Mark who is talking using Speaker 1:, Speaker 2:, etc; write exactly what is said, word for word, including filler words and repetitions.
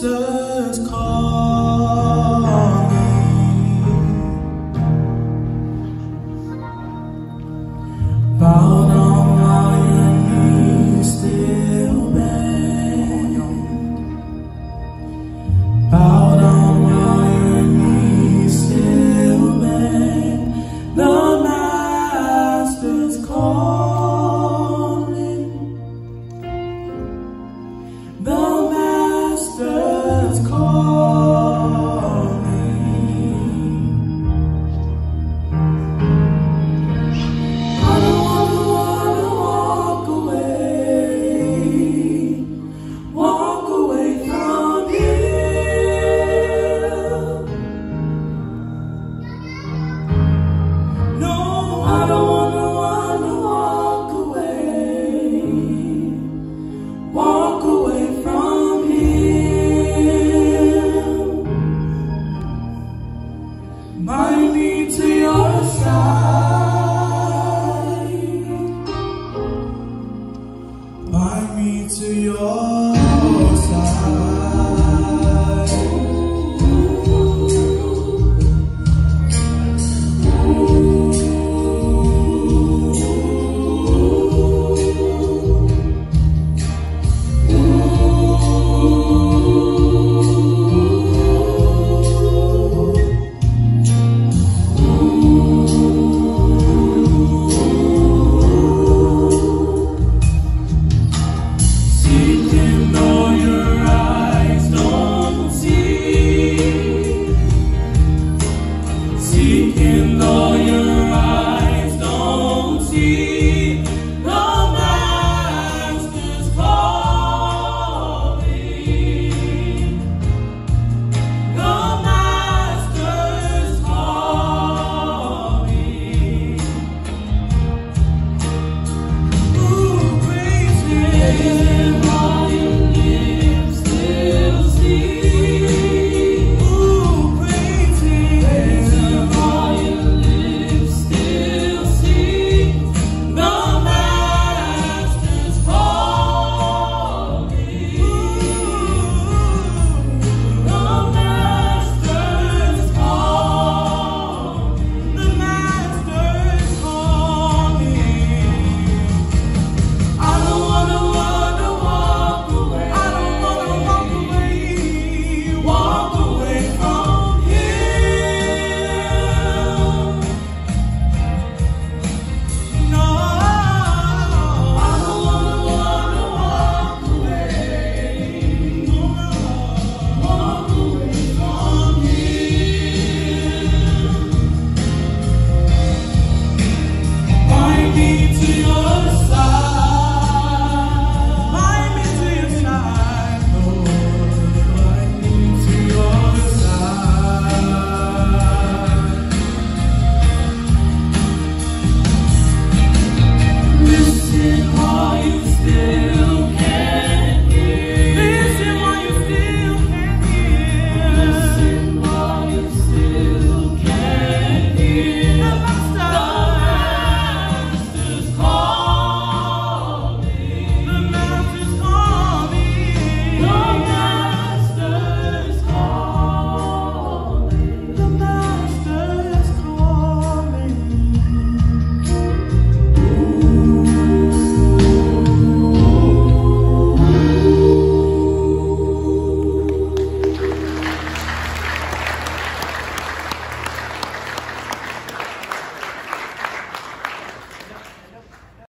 Speaker 1: Master's calling. Bow down while your knees still bend. Bow down while your knees still bend. The Master's calling. The Master's calling. I don't wanna, wanna walk away, walk away from here. No, I don't wanna, wanna walk away, walk away from here. Bind me to your side, bind me to your side.